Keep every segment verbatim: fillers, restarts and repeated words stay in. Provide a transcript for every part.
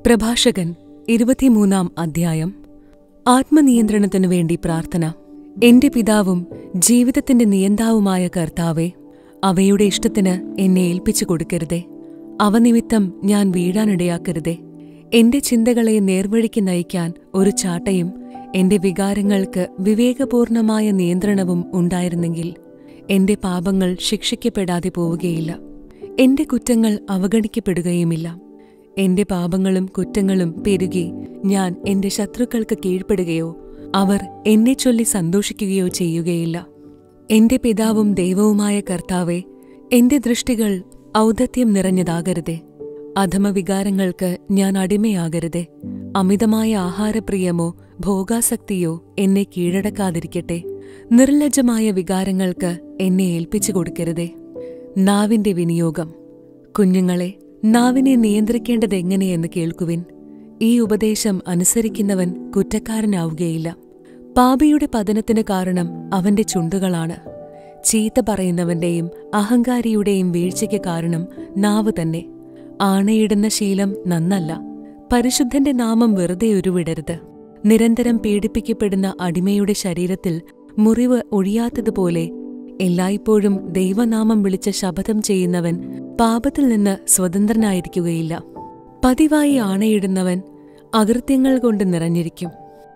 പ്രഭാഷകൻ ഇരുപത്തിമൂന്നാം അധ്യായം. ആത്മനിയന്ത്രണത്തിനു വേണ്ടി പ്രാർത്ഥന. എന്റെ പിതാവും ജീവിതത്തിന്റെ നിയന്താവുമായ കർത്താവേ, അവയുടെ ഇഷ്ടത്തിന് എന്നെ ഏൽപ്പിച്ചു കൊടുക്കരുതേ. അവ നിമിത്തം ഞാൻ വീഴാനിടയാക്കരുതേ. എന്റെ ചിന്തകളെ നേർവഴിക്ക് നയിക്കാൻ ഒരു ചാട്ടയും എന്റെ വികാരങ്ങൾക്ക് വിവേകപൂർണമായ നിയന്ത്രണവും ഉണ്ടായിരുന്നെങ്കിൽ എന്റെ പാപങ്ങൾ ശിക്ഷിക്കപ്പെടാതെ പോവുകയില്ല, എന്റെ കുറ്റങ്ങൾ അവഗണിക്കപ്പെടുകയുമില്ല. എന്റെ പാപങ്ങളും കുറ്റങ്ങളും പെരുകി ഞാൻ എന്റെ ശത്രുക്കൾക്ക് കീഴ്പ്പെടുകയോ അവർ എന്നെ ചൊല്ലി സന്തോഷിക്കുകയോ ചെയ്യുകയില്ല. എന്റെ പിതാവും ദൈവവുമായ കർത്താവേ, എന്റെ ദൃഷ്ടികൾ ഔദത്യം നിറഞ്ഞതാകരുതേ. അധമവികാരങ്ങൾക്ക് ഞാൻ അടിമയാകരുതേ. അമിതമായ ആഹാരപ്രിയമോ ഭോഗാസക്തിയോ എന്നെ കീഴടക്കാതിരിക്കട്ടെ. നിർലജ്ജമായ വികാരങ്ങൾക്ക് എന്നെ ഏൽപ്പിച്ചു കൊടുക്കരുതേ. നാവിന്റെ വിനിയോഗം. കുഞ്ഞുങ്ങളെ, നാവിനെ നിയന്ത്രിക്കേണ്ടതെങ്ങനെയെന്ന് കേൾക്കുവിൻ. ഈ ഉപദേശം അനുസരിക്കുന്നവൻ കുറ്റക്കാരനാവുകയില്ല. പാപിയുടെ പതനത്തിന് കാരണം അവന്റെ ചുണ്ടുകളാണ്. ചീത്ത പറയുന്നവന്റെയും അഹങ്കാരിയുടെയും വീഴ്ചയ്ക്ക് കാരണം നാവ് തന്നെ. ആണയിടുന്ന ശീലം നന്നല്ല. പരിശുദ്ധന്റെ നാമം വെറുതെ ഉരുവിടരുത്. നിരന്തരം പീഡിപ്പിക്കപ്പെടുന്ന അടിമയുടെ ശരീരത്തിൽ മുറിവ് ഒഴിയാത്തതുപോലെ എല്ലായ്പ്പോഴും ദൈവനാമം വിളിച്ച് ശപഥം ചെയ്യുന്നവൻ പാപത്തിൽ നിന്ന് സ്വതന്ത്രനായിരിക്കുകയില്ല. പതിവായി ആണയിടുന്നവൻ അകൃത്യങ്ങൾ കൊണ്ട് നിറഞ്ഞിരിക്കും.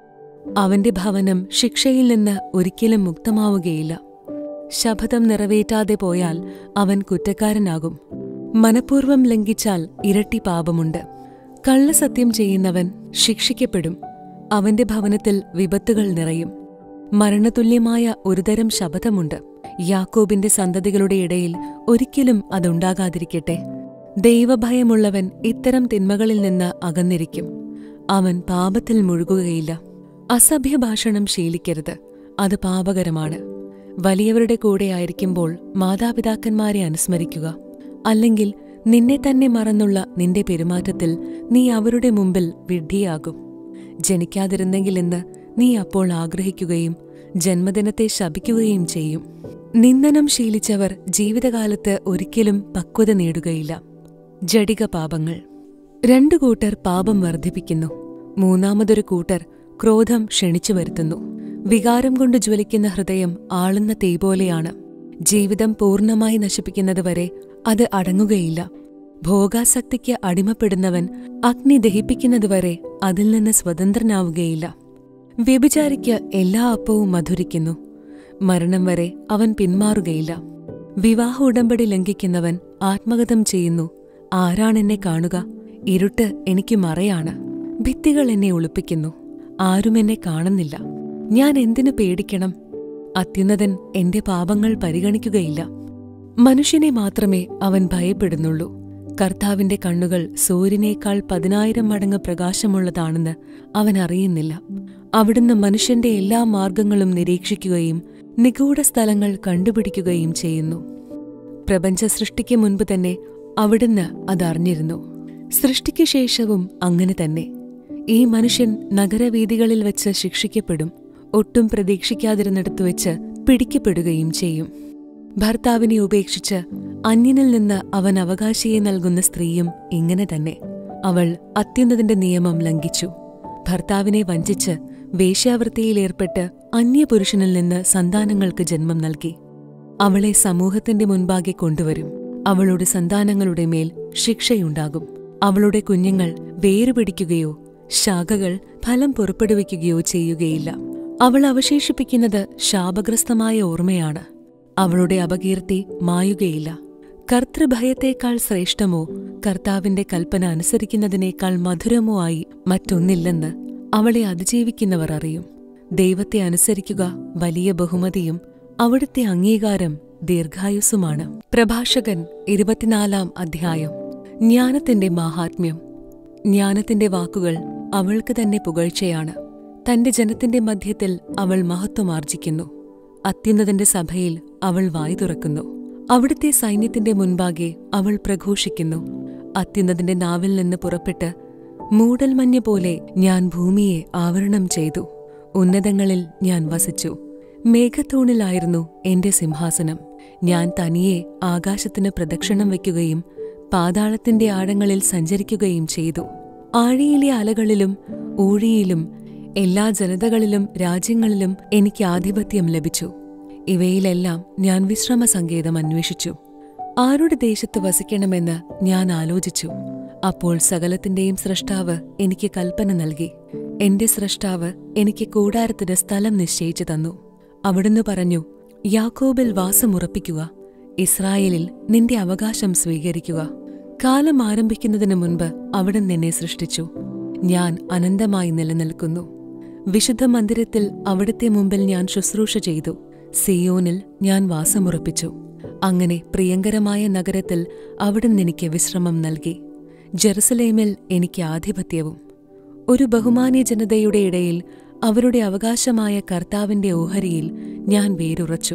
അവന്റെ ഭവനം ശിക്ഷയിൽ നിന്ന് ഒരിക്കലും മുക്തമാവുകയില്ല. ശപഥം നിറവേറ്റാതെ പോയാൽ അവൻ കുറ്റക്കാരനാകും. മനഃപൂർവ്വം ലംഘിച്ചാൽ ഇരട്ടി പാപമുണ്ട്. കള്ളസത്യം ചെയ്യുന്നവൻ ശിക്ഷിക്കപ്പെടും. അവന്റെ ഭവനത്തിൽ വിപത്തുകൾ നിറയും. മരണതുല്യമായ ഒരുതരം ശപഥമുണ്ട്. യാക്കോബിന്റെ സന്തതികളുടെ ഇടയിൽ ഒരിക്കലും അതുണ്ടാകാതിരിക്കട്ടെ. ദൈവഭയമുള്ളവൻ ഇത്തരം തിന്മകളിൽ നിന്ന് അകന്നിരിക്കും. അവൻ പാപത്തിൽ മുഴുകുകയില്ല. അസഭ്യഭാഷണം ശീലിക്കരുത്, അത് പാപകരമാണ്. വലിയവരുടെ കൂടെയായിരിക്കുമ്പോൾ മാതാപിതാക്കന്മാരെ അനുസ്മരിക്കുക. അല്ലെങ്കിൽ നിന്നെ തന്നെ മറന്നുള്ള നിന്റെ പെരുമാറ്റത്തിൽ നീ അവരുടെ മുമ്പിൽ വിഡ്ഢിയാകും. ജനിക്കാതിരുന്നെങ്കിലെന്ന് നീ അപ്പോൾ ആഗ്രഹിക്കുകയും ജന്മദിനത്തെ ശപിക്കുകയും ചെയ്യും. നിന്ദനം ശീലിച്ചവർ ജീവിതകാലത്ത് ഒരിക്കലും പക്വത നേടുകയില്ല. ജഡിക പാപങ്ങൾ. രണ്ടു കൂട്ടർ പാപം വർദ്ധിപ്പിക്കുന്നു. മൂന്നാമതൊരു കൂട്ടർ ക്രോധം ക്ഷണിച്ചു വരുത്തുന്നു. വികാരം കൊണ്ട് ജ്വലിക്കുന്ന ഹൃദയം ആളുന്ന തീ പോലെയാണ്. ജീവിതം പൂർണ്ണമായി നശിപ്പിക്കുന്നതുവരെ അത് അടങ്ങുകയില്ല. ഭോഗാസക്തിക്ക് അടിമപ്പെടുന്നവൻ അഗ്നി ദഹിപ്പിക്കുന്നതുവരെ അതിൽ നിന്ന് സ്വതന്ത്രനാവുകയില്ല. വ്യഭിചാരിക്ക് എല്ലാ അപ്പവും മധുരിക്കുന്നു. മരണം വരെ അവൻ പിന്മാറുകയില്ല. വിവാഹ ഉടമ്പടി ലംഘിക്കുന്നവൻ ആത്മഗതം ചെയ്യുന്നു. ആരാണെന്നെ കാണുക? ഇരുട്ട് എനിക്ക് മറയാണ്. ഭിത്തികൾ എന്നെ ഒളിപ്പിക്കുന്നു. ആരും എന്നെ കാണുന്നില്ല. ഞാൻ എന്തിനു പേടിക്കണം? അത്യുന്നതൻ എന്റെ പാപങ്ങൾ പരിഗണിക്കുകയില്ല. മനുഷ്യനെ മാത്രമേ അവൻ ഭയപ്പെടുന്നുള്ളൂ. കർത്താവിന്റെ കണ്ണുകൾ സൂര്യനേക്കാൾ പതിനായിരം മടങ്ങ് പ്രകാശമുള്ളതാണെന്ന് അവൻ അറിയുന്നില്ല. അവിടുന്ന് മനുഷ്യന്റെ എല്ലാ മാർഗങ്ങളും നിരീക്ഷിക്കുകയും നിഗൂഢ സ്ഥലങ്ങൾ കണ്ടുപിടിക്കുകയും ചെയ്യുന്നു. പ്രപഞ്ച സൃഷ്ടിക്ക് മുൻപ് തന്നെ അവിടുന്ന് അതറിഞ്ഞിരുന്നു. സൃഷ്ടിക്ക് ശേഷവും അങ്ങനെ തന്നെ. ഈ മനുഷ്യൻ നഗരവീഥികളിൽ വെച്ച് ശിക്ഷിക്കപ്പെടും. ഒട്ടും പ്രതീക്ഷിക്കാതിരുന്നിടത്തു വെച്ച് പിടിക്കപ്പെടുകയും ചെയ്യും. ഭർത്താവിനെ ഉപേക്ഷിച്ച് അന്യനിൽ നിന്ന് അവൻ അവകാശിയെ നൽകുന്ന സ്ത്രീയും ഇങ്ങനെ തന്നെ. അവൾ അത്യുന്നതന്റെ നിയമം ലംഘിച്ചു. ഭർത്താവിനെ വഞ്ചിച്ച് വേശ്യാവൃത്തിയിലേർപ്പെട്ട് അന്യപുരുഷനിൽ നിന്ന് സന്താനങ്ങൾക്ക് ജന്മം നൽകി. അവളെ സമൂഹത്തിന്റെ മുൻപാകെ കൊണ്ടുവരും. അവളുടെ സന്താനങ്ങളുടെ മേൽ ശിക്ഷയുണ്ടാകും. അവളുടെ കുഞ്ഞുങ്ങൾ വേരുപിടിക്കുകയോ ശാഖകൾ ഫലം പുറപ്പെടുവിക്കുകയോ ചെയ്യുകയില്ല. അവൾ അവശേഷിപ്പിക്കുന്നത് ശാപഗ്രസ്തമായ ഓർമ്മയാണ്. അവളുടെ അപകീർത്തി മായുകയില്ല. കർത്തൃഭയത്തേക്കാൾ ശ്രേഷ്ഠമോ കർത്താവിന്റെ കൽപ്പന അനുസരിക്കുന്നതിനേക്കാൾ മധുരമോ ആയി മറ്റൊന്നില്ലെന്ന് അവളെ അതിജീവിക്കുന്നവർ അറിയും. ദൈവത്തെ അനുസരിക്കുക വലിയ ബഹുമതിയും അവിടുത്തെ അംഗീകാരം ദീർഘായുസ്സുമാണ്. പ്രഭാഷകൻ ഇരുപത്തിനാലാം അധ്യായം. ജ്ഞാനത്തിന്റെ മാഹാത്മ്യം. ജ്ഞാനത്തിന്റെ വാക്കുകൾ അവൾക്ക് തന്നെ പുകഴ്ചയാണ്. തന്റെ ജനത്തിന്റെ മധ്യത്തിൽ അവൾ മഹത്വമാർജിക്കുന്നു. അത്യുന്നതന്റെ സഭയിൽ അവൾ വായ് തുറക്കുന്നു. അവിടുത്തെ സൈന്യത്തിന്റെ മുൻപാകെ അവൾ പ്രഘോഷിക്കുന്നു. അത്യുന്നതന്റെ നാവിൽ നിന്ന് പുറപ്പെട്ട് മൂടൽമഞ്ഞ് പോലെ ഞാൻ ഭൂമിയെ ആവരണം ചെയ്തു. ഉന്നതങ്ങളിൽ ഞാൻ വസിച്ചു. മേഘത്തൂണിലായിരുന്നു എന്റെ സിംഹാസനം. ഞാൻ തനിയെ ആകാശത്തിന് പ്രദക്ഷിണം വയ്ക്കുകയും പാതാളത്തിന്റെ ആഴങ്ങളിൽ സഞ്ചരിക്കുകയും ചെയ്തു. ആഴിയിലെ അലകളിലും ഊഴിയിലും എല്ലാ ജനതകളിലും രാജ്യങ്ങളിലും എനിക്ക് ആധിപത്യം ലഭിച്ചു. ഇവയിലെല്ലാം ഞാൻ വിശ്രമസങ്കേതം അന്വേഷിച്ചു. ആരുടെ ദേശത്ത് വസിക്കണമെന്ന് ഞാൻ ആലോചിച്ചു. അപ്പോൾ സകലത്തിന്റെയും സ്രഷ്ടാവ് എനിക്ക് കൽപ്പന നൽകി. എന്റെ സ്രഷ്ടാവ് എനിക്ക് കൂടാരത്തിന് സ്ഥലം നിശ്ചയിച്ചു തന്നു. അവിടുന്ന് പറഞ്ഞു, യാക്കോബിൽ വാസമുറപ്പിക്കുക, ഇസ്രായേലിൽ നിന്റെ അവകാശം സ്വീകരിക്കുക. കാലം ആരംഭിക്കുന്നതിനു മുൻപ് അവിടുന്ന് എന്നെ സൃഷ്ടിച്ചു. ഞാൻ അനന്തമായി നിലനിൽക്കുന്നു. വിശുദ്ധ മന്ദിരത്തിൽ അവിടുത്തെ മുമ്പിൽ ഞാൻ ശുശ്രൂഷ ചെയ്തു. സിയോനിൽ ഞാൻ വാസമുറപ്പിച്ചു. അങ്ങനെ പ്രിയങ്കരമായ നഗരത്തിൽ അവിടുന്ന് എനിക്ക് വിശ്രമം നൽകി. ജെറുസലേമിൽ എനിക്ക് ആധിപത്യവും. ഒരു ബഹുമാന്യ ജനതയുടെ ഇടയിൽ അവരുടെ അവകാശമായ കർത്താവിന്റെ ഓഹരിയിൽ ഞാൻ വേരുറച്ചു.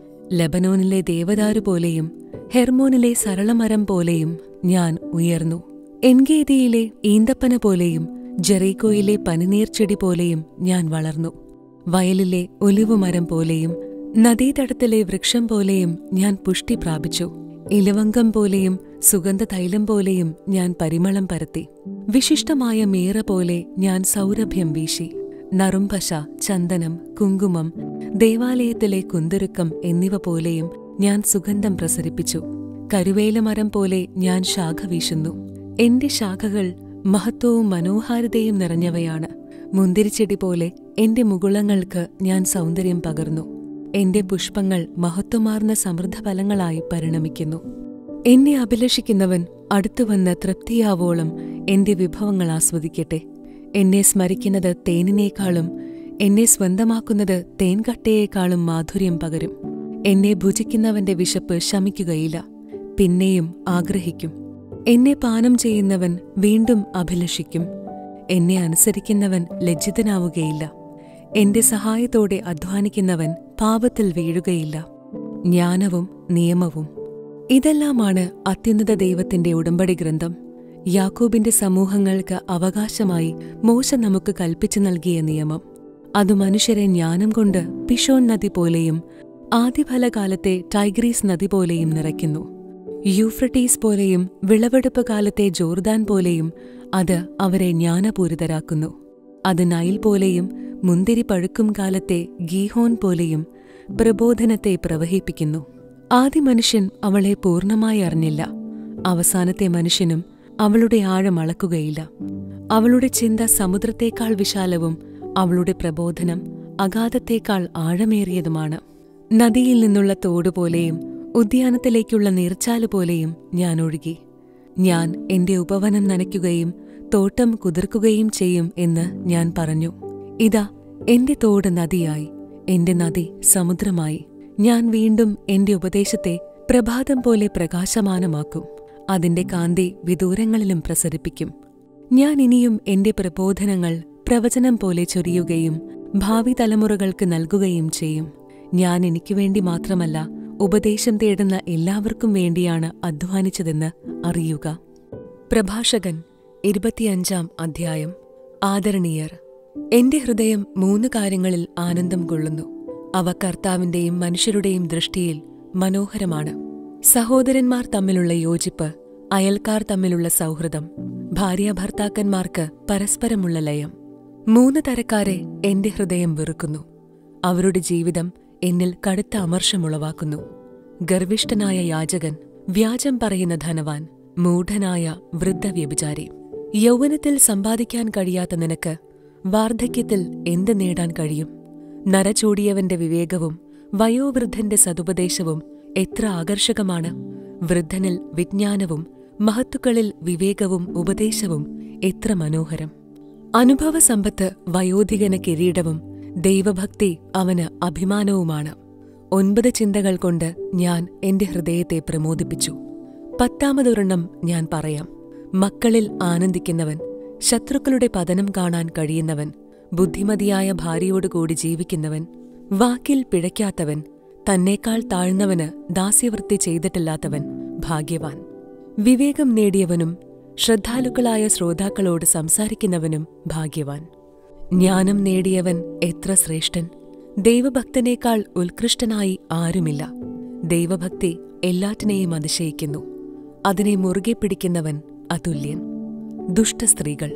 ലബനോനിലെ ദേവദാരു പോലെയും ഹെർമോനിലെ സരളമരം പോലെയും ഞാൻ ഉയർന്നു. എൻഗേദിയിലെ ഈന്തപ്പന പോലെയും ജെറീക്കോയിലെ പനിനീർച്ചെടി പോലെയും ഞാൻ വളർന്നു. വയലിലെ ഒലിവുമരം പോലെയും നദീതടത്തിലെ വൃക്ഷം പോലെയും ഞാൻ പുഷ്ടി പ്രാപിച്ചു. ഇലവങ്കം പോലെയും സുഗന്ധതൈലം പോലെയും ഞാൻ പരിമളം പരത്തി. വിശിഷ്ടമായ മീറ പോലെ ഞാൻ സൗരഭ്യം വീശി. നറുംപശ, ചന്ദനം, കുങ്കുമം, ദേവാലയത്തിലെ കുന്തുരുക്കം എന്നിവ പോലെയും ഞാൻ സുഗന്ധം പ്രസരിപ്പിച്ചു. കരുവേലമരം പോലെ ഞാൻ ശാഖ വീശുന്നു. എന്റെ ശാഖകൾ മഹത്വവും മനോഹാരിതയും നിറഞ്ഞവയാണ്. മുന്തിരിച്ചെടി പോലെ എന്റെ മുകുളങ്ങൾക്ക് ഞാൻ സൗന്ദര്യം പകർന്നു. എന്റെ പുഷ്പങ്ങൾ മഹത്വമാർന്ന സമൃദ്ധഫലങ്ങളായി പരിണമിക്കുന്നു. എന്നെ അഭിലഷിക്കുന്നവൻ അടുത്തുവന്ന് തൃപ്തിയാവോളം എന്റെ വിഭവങ്ങൾ ആസ്വദിക്കട്ടെ. എന്നെ സ്മരിക്കുന്നത് തേനിനേക്കാളും എന്നെ സ്വന്തമാക്കുന്നത് തേൻകട്ടയേക്കാളും മാധുര്യം പകരും. എന്നെ ഭുജിക്കുന്നവന്റെ വിശപ്പ് ശമിക്കുകയില്ല, പിന്നെയും ആഗ്രഹിക്കും. എന്നെ പാനം ചെയ്യുന്നവൻ വീണ്ടും അഭിലഷിക്കും. എന്നെ അനുസരിക്കുന്നവൻ ലജ്ജിതനാവുകയില്ല. എന്റെ സഹായത്തോടെ അധ്വാനിക്കുന്നവൻ പാപത്തിൽ വീഴുകയില്ല. ജ്ഞാനവും നിയമവും ഇതെല്ലാമാണ് അത്യുന്നത ദൈവത്തിന്റെ ഉടമ്പടി ഗ്രന്ഥം. യാക്കോബിന്റെ സമൂഹങ്ങൾക്ക് അവകാശമായി മോശ നമുക്ക് കൽപ്പിച്ചു നൽകിയ നിയമം. അതു മനുഷ്യരെ ജ്ഞാനം കൊണ്ട് പിഷോൺ നദി പോലെയും ആദ്യഫലകാലത്തെ ടൈഗ്രീസ് നദി പോലെയും നിറയ്ക്കുന്നു. യൂഫ്രട്ടീസ് പോലെയും വിളവെടുപ്പ് കാലത്തെ ജോർദാൻ പോലെയും അത് അവരെ ജ്ഞാനപൂരിതരാക്കുന്നു. അത് നൈൽ പോലെയും മുന്തിരി പഴുക്കും കാലത്തെ ഗീഹോൻ പോലെയും പ്രബോധനത്തെ പ്രവഹിപ്പിക്കുന്നു. ആദ്യ മനുഷ്യൻ അവളെ പൂർണ്ണമായി അറിഞ്ഞില്ല. അവസാനത്തെ മനുഷ്യനും അവളുടെ ആഴം അളക്കുകയില്ല. അവളുടെ ചിന്ത സമുദ്രത്തേക്കാൾ വിശാലവും അവളുടെ പ്രബോധനം അഗാധത്തേക്കാൾ ആഴമേറിയതുമാണ്. നദിയിൽ നിന്നുള്ള തോടുപോലെയും ഉദ്യാനത്തിലേക്കുള്ള നീർച്ചാല് പോലെയും ഞാൻ ഒഴുകി. ഞാൻ എന്റെ ഉപവനം നനയ്ക്കുകയും തോട്ടം കുതിർക്കുകയും ചെയ്യും എന്ന് ഞാൻ പറഞ്ഞു. ഇതാ, എന്റെ തോട് നദിയായി, എന്റെ നദി സമുദ്രമായി. ഞാൻ വീണ്ടും എന്റെ ഉപദേശത്തെ പ്രഭാതം പോലെ പ്രകാശമാനമാക്കും. അതിന്റെ കാന്തി വിദൂരങ്ങളിലും പ്രസരിപ്പിക്കും. ഞാൻ ഇനിയും എന്റെ പ്രബോധനങ്ങൾ പ്രവചനം പോലെ ചൊരിയുകയും ഭാവി തലമുറകൾക്ക് നൽകുകയും ചെയ്യും. ഞാൻ എനിക്കുവേണ്ടി മാത്രമല്ല, ഉപദേശം തേടുന്ന എല്ലാവർക്കും വേണ്ടിയാണ് അധ്വാനിച്ചതെന്ന് അറിയുക. പ്രഭാഷകൻ ഇരുപത്തിയഞ്ചാം അധ്യായം. ആദരണീയർ, എന്റെ ഹൃദയം മൂന്ന് കാര്യങ്ങളിൽ ആനന്ദം കൊള്ളുന്നു. അവ കർത്താവിന്റെയും മനുഷ്യരുടെയും ദൃഷ്ടിയിൽ മനോഹരമാണ്. സഹോദരന്മാർ തമ്മിലുള്ള യോജിപ്പ്, അയൽക്കാർ തമ്മിലുള്ള സൗഹൃദം, ഭാര്യാഭർത്താക്കന്മാർക്ക് പരസ്പരമുള്ള ലയം. മൂന്ന് തരക്കാരെ എന്റെ ഹൃദയം വെറുക്കുന്നു. അവരുടെ ജീവിതം എന്നിൽ കടുത്ത അമർഷമുളവാക്കുന്നു. ഗർവിഷ്ഠനായ യാചകൻ, വ്യാജം പറയുന്ന ധനവാൻ, മൂഢനായ വൃദ്ധവ്യഭിചാരി. യൗവനത്തിൽ സമ്പാദിക്കാൻ കഴിയാത്ത നിനക്ക് വാർദ്ധക്യത്തിൽ എന്ത് നേടാൻ കഴിയും? നരചൂടിയവന്റെ വിവേകവും വയോവൃദ്ധന്റെ സതുപദേശവും എത്ര ആകർഷകമാണ്! വൃദ്ധനിൽ വിജ്ഞാനവും മഹത്തുക്കളിൽ വിവേകവും ഉപദേശവും എത്ര മനോഹരം! അനുഭവസമ്പത്ത് വയോധികന് കിരീടവും ദൈവഭക്തി അവന് അഭിമാനവുമാണ്. ഒൻപത് ചിന്തകൾ കൊണ്ട് ഞാൻ എന്റെ ഹൃദയത്തെ പ്രമോദിപ്പിച്ചു. പത്താമതൊരെണ്ണം ഞാൻ പറയാം. മക്കളിൽ ആനന്ദിക്കുന്നവൻ, ശത്രുക്കളുടെ പതനം കാണാൻ കഴിയുന്നവൻ, ബുദ്ധിമതിയായ ഭാര്യയോടുകൂടി ജീവിക്കുന്നവൻ, വാക്കിൽ പിഴയ്ക്കാത്തവൻ, തന്നേക്കാൾ താഴ്ന്നവന് ദാസ്യവൃത്തി ചെയ്തിട്ടില്ലാത്തവൻ ഭാഗ്യവാൻ. വിവേകം നേടിയവനും ശ്രദ്ധാലുക്കളായ ശ്രോതാക്കളോട് സംസാരിക്കുന്നവനും ഭാഗ്യവാൻ. ജ്ഞാനം നേടിയവൻ എത്ര ശ്രേഷ്ഠൻ! ദൈവഭക്തനേക്കാൾ ഉത്കൃഷ്ടനായി ആരുമില്ല. ദൈവഭക്തി എല്ലാറ്റിനെയും അതിശയിക്കുന്നു. അതിനെ മുറുകെ പിടിക്കുന്നവൻ അതുല്യൻ. ദുഷ്ടസ്ത്രീകൾ,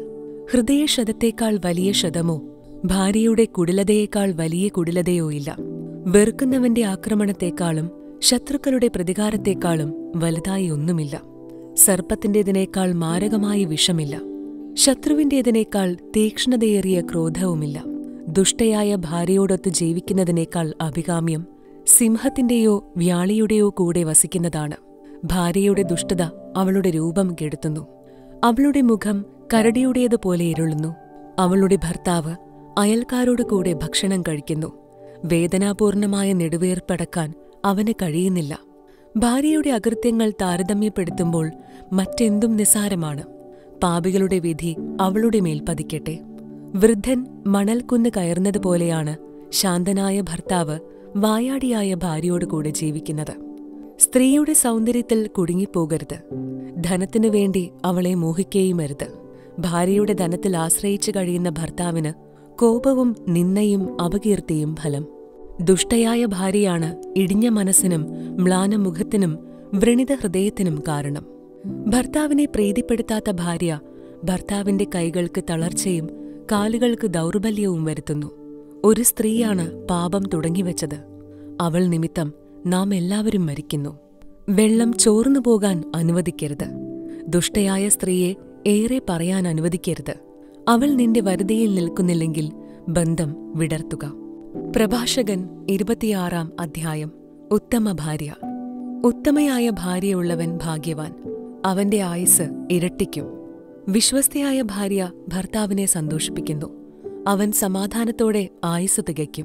ഹൃദയക്ഷതത്തേക്കാൾ വലിയ ക്ഷതമോ ഭാര്യയുടെ കുടിലതയേക്കാൾ വലിയ കുടിലതയോ ഇല്ല. വെറുക്കുന്നവന്റെ ആക്രമണത്തെക്കാളും ശത്രുക്കളുടെ പ്രതികാരത്തെക്കാളും വലുതായി ഒന്നുമില്ല. സർപ്പത്തിന്റേതിനേക്കാൾ മാരകമായ വിഷമില്ല. ശത്രുവിന്റേതിനേക്കാൾ തീക്ഷ്ണതയേറിയ ക്രോധവുമില്ല. ദുഷ്ടയായ ഭാര്യയോടൊത്ത് ജീവിക്കുന്നതിനേക്കാൾ അഭികാമ്യം സിംഹത്തിന്റെയോ വ്യാളിയുടെയോ കൂടെ വസിക്കുന്നതാണ്. ഭാര്യയുടെ ദുഷ്ടത അവളുടെ രൂപം കെടുത്തുന്നു. അവളുടെ മുഖം കരടിയുടേതുപോലെ ഇരുളുന്നു. അവളുടെ ഭർത്താവ് അയൽക്കാരോട് കൂടെ ഭക്ഷണം കഴിക്കുന്നു. വേദനാപൂർണമായ നെടുവേർപ്പടക്കാൻ അവന് കഴിയുന്നില്ല. ഭാര്യയുടെ അകൃത്യങ്ങൾ താരതമ്യപ്പെടുത്തുമ്പോൾ മറ്റെന്തും നിസ്സാരമാണ്. പാപികളുടെ വിധി അവളുടെ മേൽ പതിക്കട്ടെ. വൃദ്ധൻ മണൽക്കുന്ന് കയറുന്നതുപോലെയാണ് ശാന്തനായ ഭർത്താവ് വായാടിയായ ഭാര്യയോട് കൂടെ ജീവിക്കുന്നത്. സ്ത്രീയുടെ സൗന്ദര്യത്തിൽ കുടുങ്ങിപ്പോകരുത്. ധനത്തിനു വേണ്ടി അവളെ മോഹിക്കുകയുമരുത്. ഭാര്യയുടെ ധനത്തിൽ ആശ്രയിച്ചു കഴിയുന്ന ഭർത്താവിന് കോപവും നിന്ദയും അപകീർത്തിയും ഫലം. ദുഷ്ടയായ ഭാര്യയാണ് ഇടിഞ്ഞ മനസ്സിനും മ്ലാനമുഖത്തിനും വ്രണിത ഹൃദയത്തിനും കാരണം. ഭർത്താവിനെ പ്രീതിപ്പെടുത്താത്ത ഭാര്യ ഭർത്താവിന്റെ കൈകൾക്ക് തളർച്ചയും കാലുകൾക്ക് ദൗർബല്യവും വരുത്തുന്നു. ഒരു സ്ത്രീയാണ് പാപം തുടങ്ങിവെച്ചത്. അവൾ നിമിത്തം നാം എല്ലാവരും മരിക്കുന്നു. വെള്ളം ചോർന്നുപോകാൻ അനുവദിക്കരുത്. ദുഷ്ടയായ സ്ത്രീയെ ഏറെ പറയാൻ അനുവദിക്കരുത്. അവൾ നിന്റെ വരുതിയിൽ നിൽക്കുന്നില്ലെങ്കിൽ ബന്ധം വിടർത്തുക. പ്രഭാഷകൻ ഇരുപത്തിയാറാം അധ്യായം. ഉത്തമ ഭാര്യ. ഉത്തമയായ ഭാര്യയുള്ളവൻ ഭാഗ്യവാൻ. അവന്റെ ആയുസ് ഇരട്ടിക്കും. വിശ്വസ്തയായ ഭാര്യ ഭർത്താവിനെ സന്തോഷിപ്പിക്കുന്നു. അവൻ സമാധാനത്തോടെ ആയുസ് തികയ്ക്കും.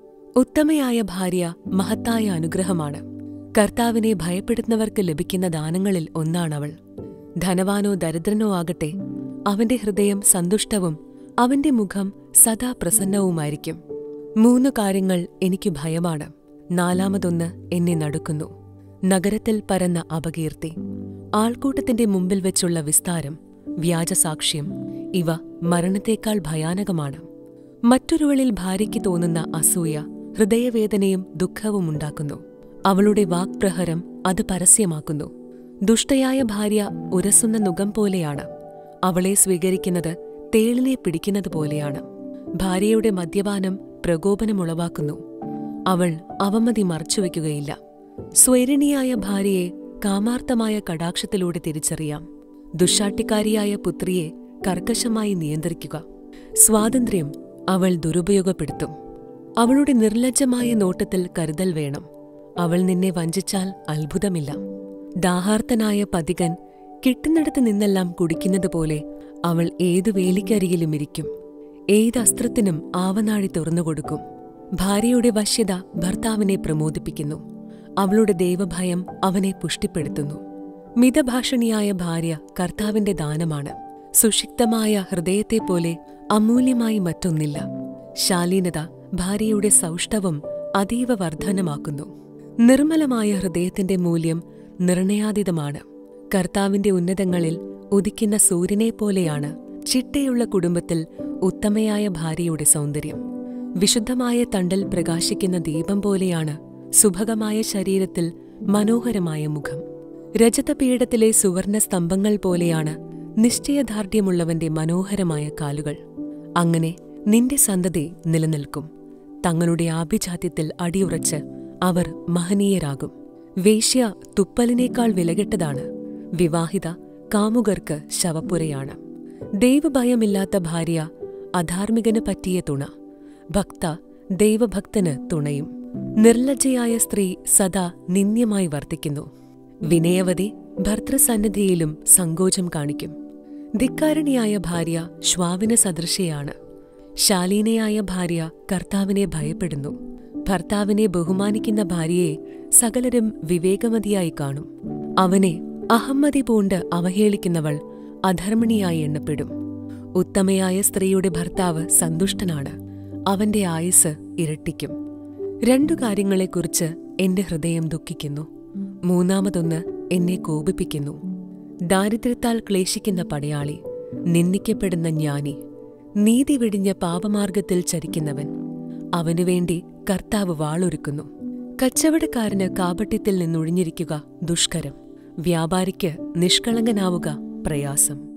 ഉത്തമയായ ഭാര്യ മഹത്തായ അനുഗ്രഹമാണ്. കർത്താവിനെ ഭയപ്പെടുന്നവർക്ക് ലഭിക്കുന്ന ദാനങ്ങളിൽ ഒന്നാണവൾ. ധനവാനോ ദരിദ്രനോ ആകട്ടെ, അവന്റെ ഹൃദയം സന്തുഷ്ടവും അവന്റെ മുഖം സദാ പ്രസന്നവുമായിരിക്കും. മൂന്നു കാര്യങ്ങൾ എനിക്ക് ഭയമാണ്. നാലാമതൊന്ന് എന്നെ നടുക്കുന്നു. നഗരത്തിൽ പരന്ന അപകീർത്തി, ആൾക്കൂട്ടത്തിന്റെ മുമ്പിൽ വെച്ചുള്ള വിസ്താരം, വ്യാജസാക്ഷ്യം, ഇവ മരണത്തേക്കാൾ ഭയാനകമാണ്. മറ്റൊരുവളിൽ ഭാര്യയ്ക്ക് തോന്നുന്ന അസൂയ ഹൃദയവേദനയും ദുഃഖവും ഉണ്ടാക്കുന്നു. അവളുടെ വാക്പ്രഹരം അത് പരസ്യമാക്കുന്നു. ദുഷ്ടയായ ഭാര്യ ഉരസുന്ന നുകം പോലെയാണ്. അവളെ സ്വീകരിക്കുന്നത് തേളിനെ പിടിക്കുന്നതുപോലെയാണ്. ഭാര്യയുടെ മദ്യപാനം പ്രകോപനമുളവാക്കുന്നു. അവൾ അവമതി മറച്ചുവെക്കുകയില്ല. സ്വൈരിണിയായ ഭാര്യയെ കാമാർത്ഥമായ കടാക്ഷത്തിലൂടെ തിരിച്ചറിയാം. ദുശ്ശാട്ടിക്കാരിയായ പുത്രിയെ കർക്കശമായി നിയന്ത്രിക്കുക. സ്വാതന്ത്ര്യം അവൾ ദുരുപയോഗപ്പെടുത്തും. അവളുടെ നിർലജ്ജമായ നോട്ടത്തിൽ കരുതൽ വേണം. അവൾ നിന്നെ വഞ്ചിച്ചാൽ അത്ഭുതമില്ല. ദാഹാർത്തനായ പതികൻ കിട്ടുന്നിടത്ത് നിന്നെല്ലാം കുടിക്കുന്നതുപോലെ അവൾ ഏതു വേലിക്കരികിലും ഇരിക്കും. ഏത് അസ്ത്രത്തിനും ആവനാഴി തുറന്നുകൊടുക്കും. ഭാര്യയുടെ വശ്യത ഭർത്താവിനെ പ്രമോദിപ്പിക്കുന്നു. അവളുടെ ദൈവഭയം അവനെ പുഷ്ടിപ്പെടുത്തുന്നു. മിതഭാഷണിയായ ഭാര്യ കർത്താവിന്റെ ദാനമാണ്. സുഷിക്തമായ ഹൃദയത്തെപ്പോലെ അമൂല്യമായി മറ്റൊന്നില്ല. ശാലീനത ഭാര്യയുടെ സൗഷ്ഠവം അതീവ വർധനമാക്കുന്നു. നിർമ്മലമായ ഹൃദയത്തിന്റെ മൂല്യം നിർണയാതീതമാണ്. കർത്താവിന്റെ ഉന്നതങ്ങളിൽ ഉദിക്കുന്ന സൂര്യനെപ്പോലെയാണ് ചിട്ടയുള്ള കുടുംബത്തിൽ ഉത്തമയായ ഭാര്യയുടെ സൗന്ദര്യം. വിശുദ്ധമായ തണ്ടൽ പ്രകാശിക്കുന്ന ദീപം പോലെയാണ് സുഭഗമായ ശരീരത്തിൽ മനോഹരമായ മുഖം. രജതപീഠത്തിലെ സുവർണ സ്തംഭങ്ങൾ പോലെയാണ് നിശ്ചയദാർഢ്യമുള്ളവന്റെ മനോഹരമായ കാലുകൾ. അങ്ങനെ നിന്റെ സന്തതി നിലനിൽക്കും. തങ്ങളുടെ ആഭിജാത്യത്തിൽ അടിയുറച്ച് അവർ മഹനീയരാകും. വേശ്യ തുപ്പലിനേക്കാൾ വിലകെട്ടതാണ്. വിവാഹിത കാമുകർക്ക് ശവപ്പുരയാണ്. ദൈവഭയമില്ലാത്ത ഭാര്യ അധാർമികന് പറ്റിയ തുണ. ഭക്ത ദൈവഭക്തന് തുണയും. നിർലജ്ജയായ സ്ത്രീ സദാ നിന്ദ്യമായി വർത്തിക്കുന്നു. വിനയവതി ഭർതൃസന്നിധിയിലും സങ്കോചം കാണിക്കും. ധിക്കാരിണിയായ ഭാര്യ ശ്വാവിന് സദൃശയാണ്. ശാലീനയായ ഭാര്യ കർത്താവിനെ ഭയപ്പെടുന്നു. ഭർത്താവിനെ ബഹുമാനിക്കുന്ന ഭാര്യയെ സകലരും വിവേകമതിയായി കാണും. അവനെ അഹമ്മതി പൂണ്ട് അവഹേളിക്കുന്നവൾ അധർമ്മിണിയായി എണ്ണപ്പെടും. ഉത്തമയായ സ്ത്രീയുടെ ഭർത്താവ് സന്തുഷ്ടനാണ്. അവന്റെ ആയുസ് ഇരട്ടിക്കും. രണ്ടു കാര്യങ്ങളെക്കുറിച്ച് എന്റെ ഹൃദയം ദുഃഖിക്കുന്നു. മൂന്നാമതൊന്ന് എന്നെ കോപിപ്പിക്കുന്നു. ദാരിദ്ര്യത്താൽ ക്ലേശിക്കുന്ന പടയാളി, നിന്ദിക്കപ്പെടുന്ന ജ്ഞാനി, നീതി വെടിഞ്ഞ പാപമാർഗത്തിൽ ചരിക്കുന്നവൻ. അവനുവേണ്ടി കർത്താവ് വാളൊരുക്കുന്നു. കച്ചവടക്കാരന് കാപട്യത്തിൽ നിന്നൊഴിഞ്ഞിരിക്കുക ദുഷ്കരം. വ്യാപാരിക്ക് നിഷ്കളങ്കനാവുക പ്രയാസം.